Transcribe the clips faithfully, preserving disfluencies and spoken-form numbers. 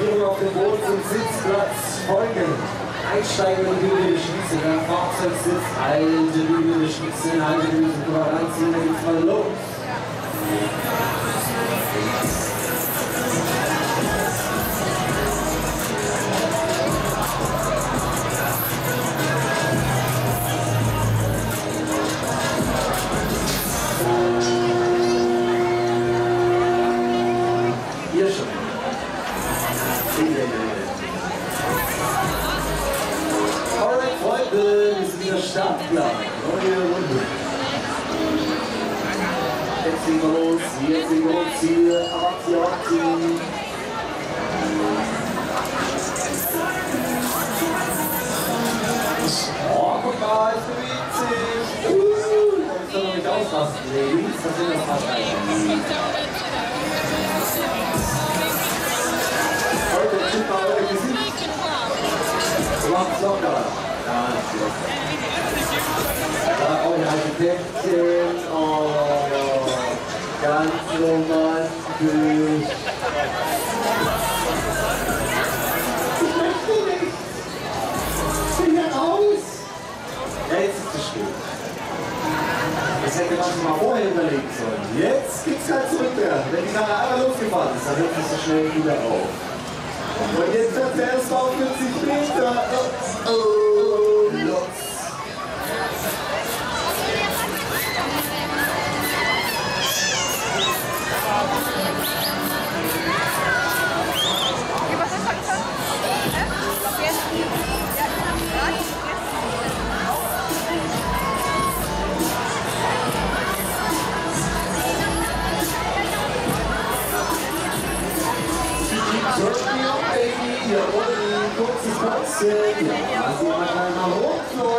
Markierung auf dem Boden zum Sitzplatz folgen. Einsteigen in die Bühne schließen, der Fahrzeugsitz, alte Bühne schließen, alte Bühne reinziehen, dann geht's mal los. Hier schon. Alright, Freunde, wir sind wieder startklar. Neue Runde. Jetzt gehen wir los, jetzt gehen wir los, hier, Avanti, Avanti. Oh, guck mal, es bewegt sich. Uh, das soll noch nicht ausrasten, Ladies. Das sind das fast eigentlich. Leute, chippt mal euer Gesicht. Macht's locker. Ganz locker. Da auch ein Architektin. Oh, ganz romantisch. Ich möchte nicht. Ich bin hier raus. Ja, jetzt ist es spät. Das hätte man sich mal vorher überlegen sollen. Jetzt gibt's kein Zurück mehr. Wenn die Karre einmal losgefahren ist, dann hört es so schnell wieder auf. Und jetzt wird der erst auf vierzig Meter. Oh, oh, los. Jawohl, kurzes Boxen. Ja, sieht man einmal hoch.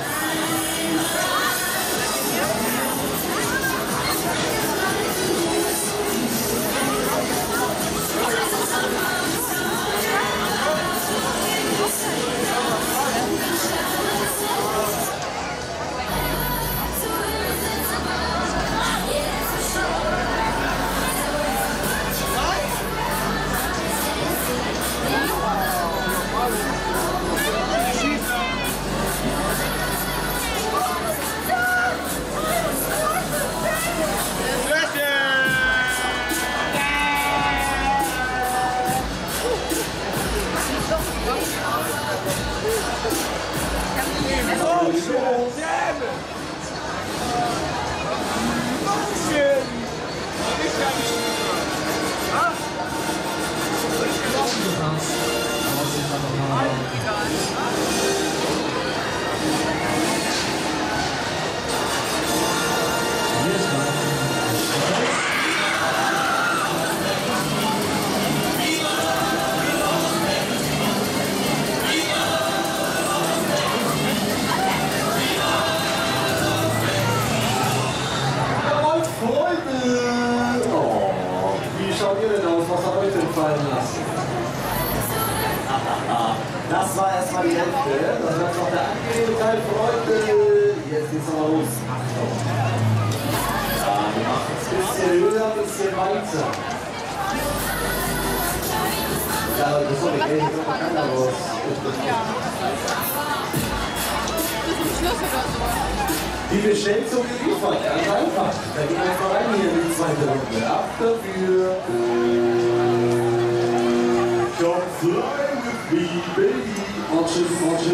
Das war erstmal die Hälfte. Das war noch der angenehme Teil, Freunde. Jetzt geht's nochmal los. Achtung. Ja, wir machen es ein bisschen höher, ein bisschen weiter. Ja, das ist doch nicht, hier kommt keiner raus. Die Bestellung geliefert, ganz einfach. Da gehen wir einfach rein hier in die zweite Runde. Ab dafür. Come fly with me, baby. Watches, watches.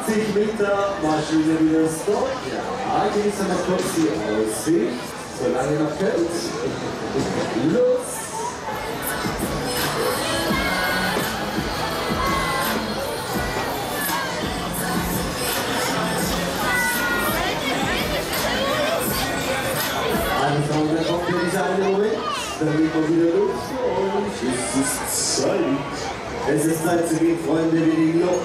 achtzig Meter Maschine wieder Stop. Ja, genießen wir kurz die Aussicht, solange noch könnt. Los! Anfang der kommt in diesem Moment, dann geht man wieder los und es ist Zeit. Es ist Zeit zu gehen, Freunde, wir legen los.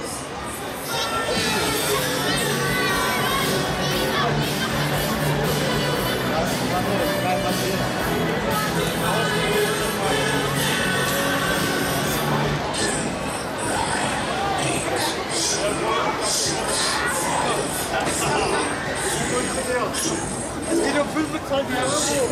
Es geht um fünfundzwanzig Euro.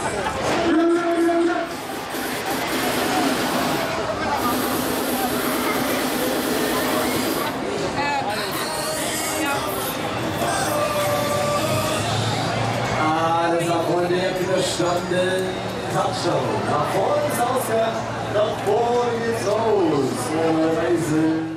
Alles nach vorne widerstanden. Touchdown. Nach vorne ist Ausgang. Nach vorne geht's raus. Reisen.